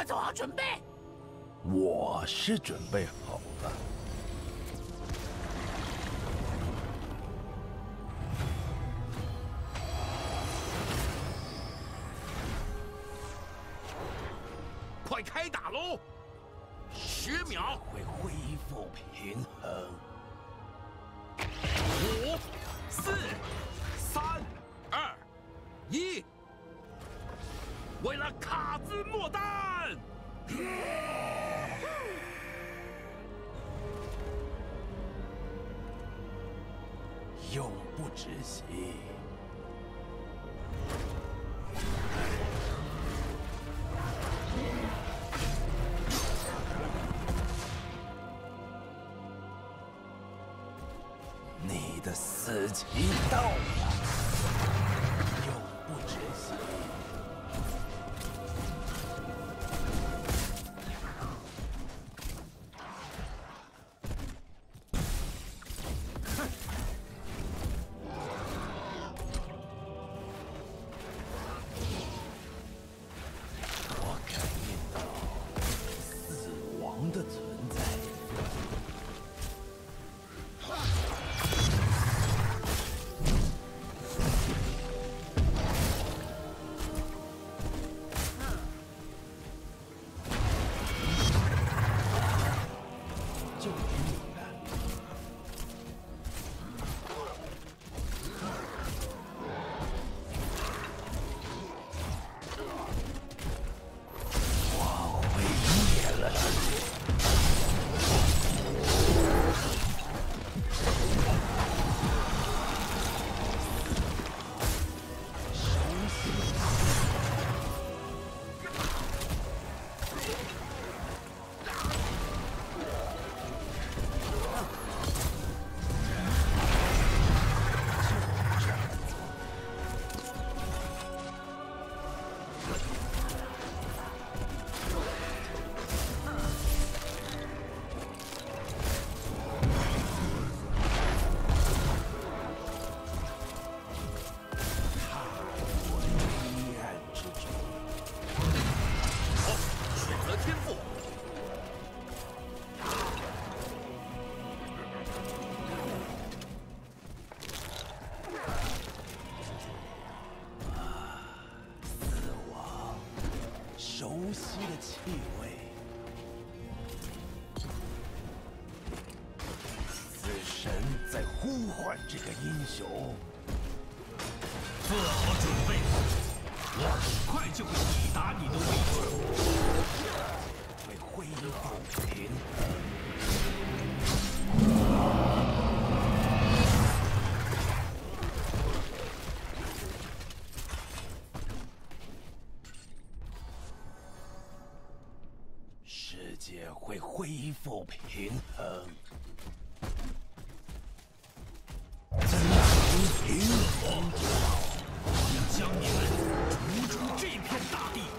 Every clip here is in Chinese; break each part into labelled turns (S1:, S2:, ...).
S1: 做好准备。
S2: 我是准备好了。
S3: 快开打喽！10秒，
S2: 会恢复平衡。
S3: 5、4、3、2、1，为了卡兹莫丹！
S2: 永不止息。你的死期到了，永不止息。我感应到死亡的存在。就凭你的，我毁灭了你。熟悉。黑暗之中，
S3: 选择天赋，
S2: 死亡，熟悉的气味。死神在呼唤这个英雄。
S3: 做好准备，我很快就会抵达你的位置。
S2: 会恢复平衡。世界会恢复平衡。怎能平衡之道？
S3: 我要将你们逐出这片大地。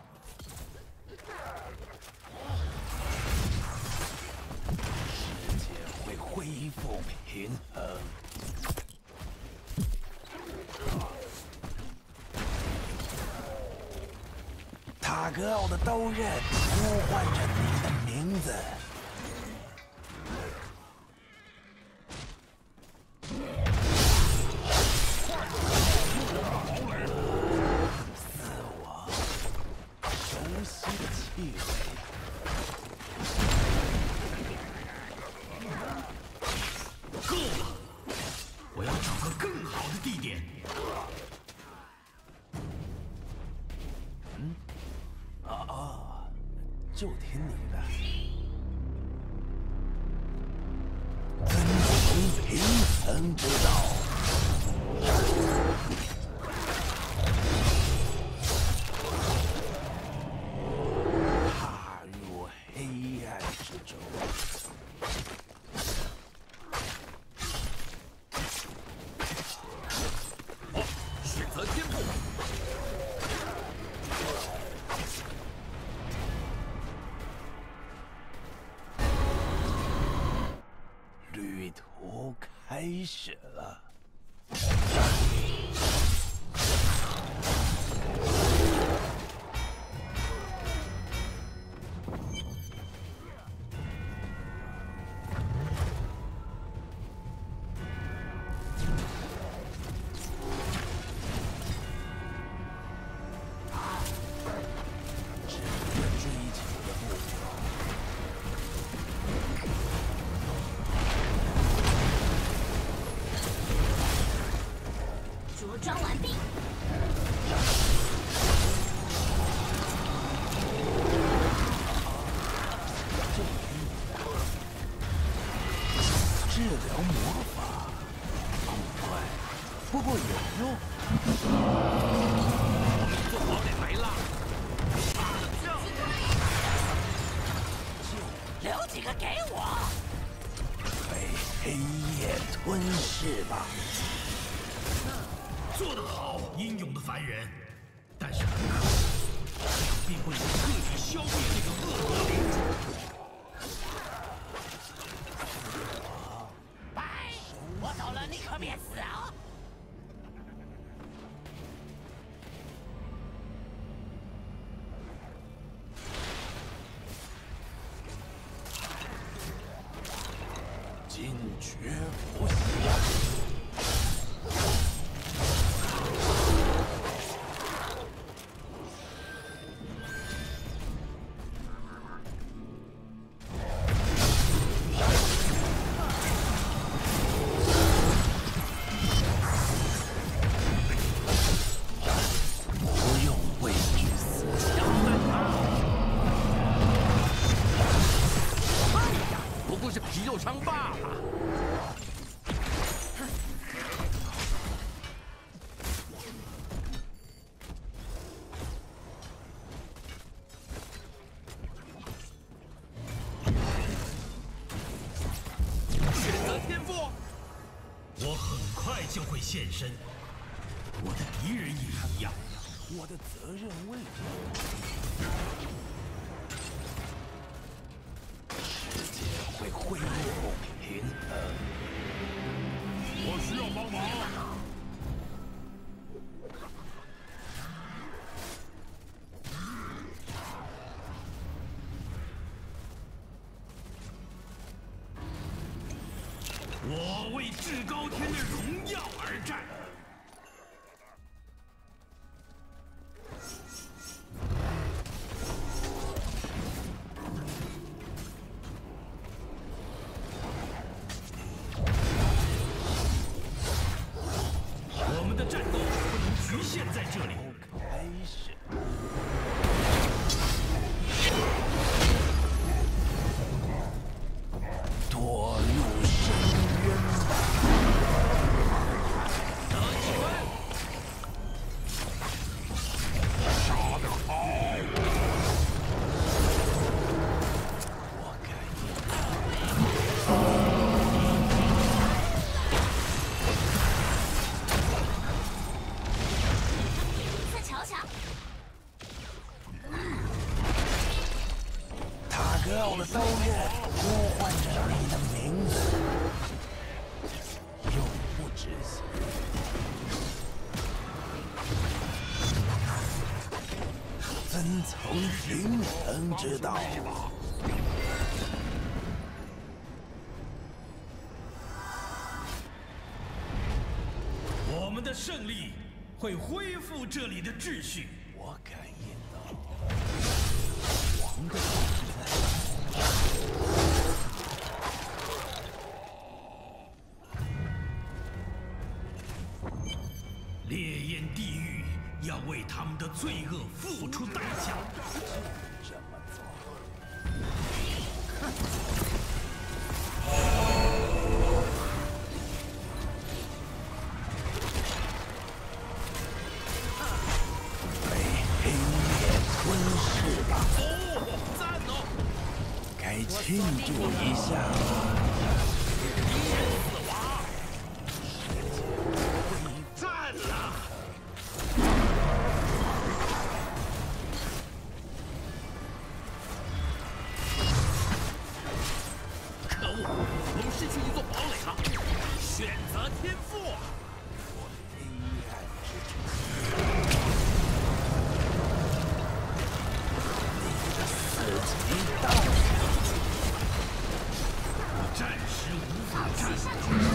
S2: 世界会恢复平衡。塔格奥的刀刃呼唤着你的名字。死亡，熟悉的气味。
S3: 够了！我要找个更好的地点。
S2: 就听你的。遵从平衡之道。踏入黑暗之中。
S3: 选择天赋，
S2: 旅途开始了。
S1: 几个给我！
S2: 被黑夜吞噬吧！
S3: 做得好，英勇的凡人。但是很可惜，这样并不能彻底消灭这个恶魔领主。
S1: 拜，我走了，你可别死啊！
S2: 惊觉不息。不用畏惧死亡。
S4: 哎呀，不过是皮肉伤罢了。
S3: 我很快就会现身，我的敌人也一样。
S2: 我的责任未了，世界会恢复平衡。
S3: 我需要帮忙。我为至高天的荣耀而战。我们的战斗不能局限在这里。
S2: 开始。 堕入深渊吧！
S4: 得一分。
S2: 杀得好！我该
S1: 再瞧瞧，
S2: 塔格奥的刀刃呼唤着你的名字，永不止息。分层平衡之道。
S3: 我们的胜利会恢复这里的秩序。
S2: 我感应到王的
S3: 烈焰地狱要为他们的罪恶付出代价。
S2: 这么做。被黑夜吞噬吧！
S4: 哦，赞哦！
S2: 该庆祝一下了。
S4: 敌人死亡，赞了！可恶，我们失去一座堡垒了。选择天赋。
S2: 黑暗之主，你的死期到了。
S3: 暂时无法战胜。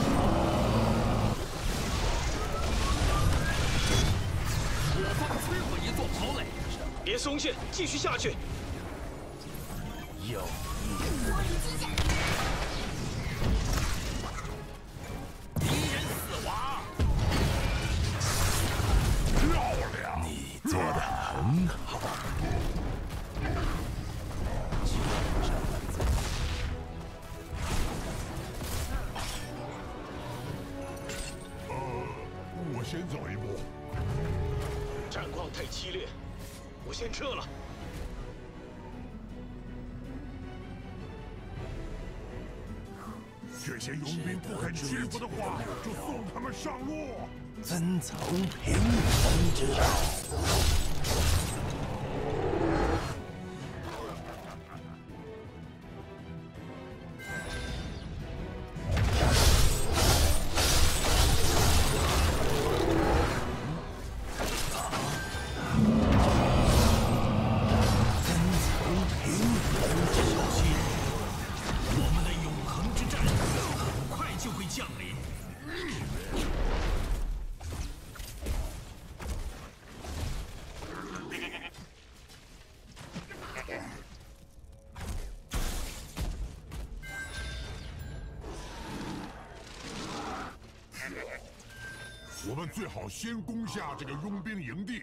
S4: 我方摧毁一座堡垒，
S5: 别松懈，继续下去。
S2: 有
S1: 我已经下。
S4: 敌人死亡。
S2: 你做得很好。就这么做。
S6: 我先走一步。
S5: 战况太激烈，我先撤了。
S6: 这些佣兵不肯屈服的话，就送他们上路。
S2: 遵从平衡之道。
S6: 我们最好先攻下这个佣兵营地。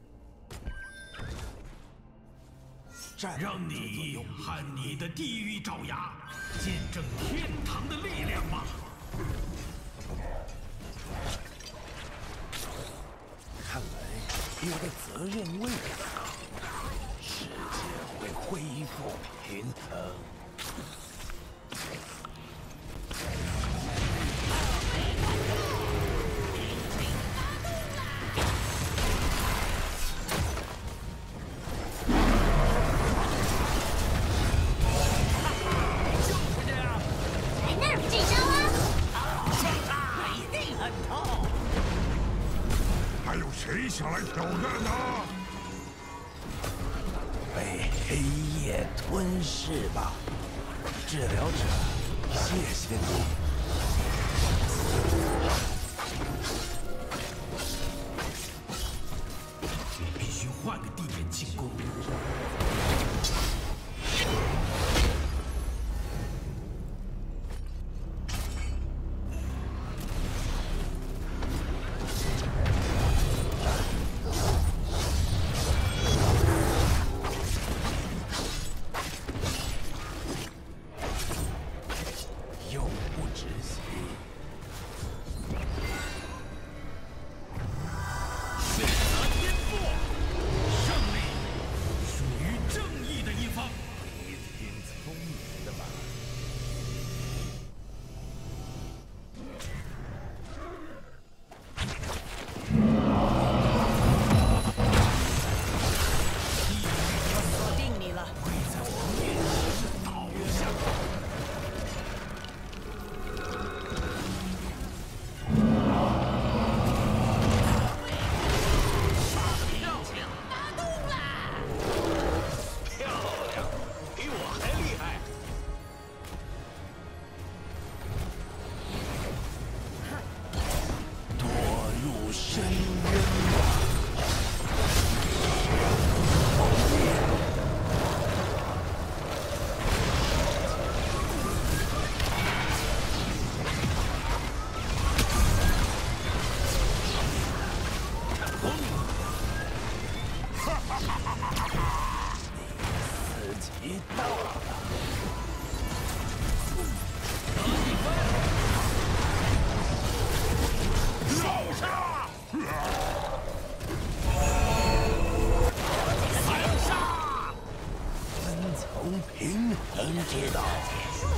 S3: 让你和你的地狱爪牙见证天堂的力量吧！
S2: 看来我的责任未了，世界会恢复平衡。
S6: 谁想来挑战呢？
S2: 被黑夜吞噬吧，治疗者，谢谢你。
S3: 必须换个地点进攻。
S2: 平衡之道。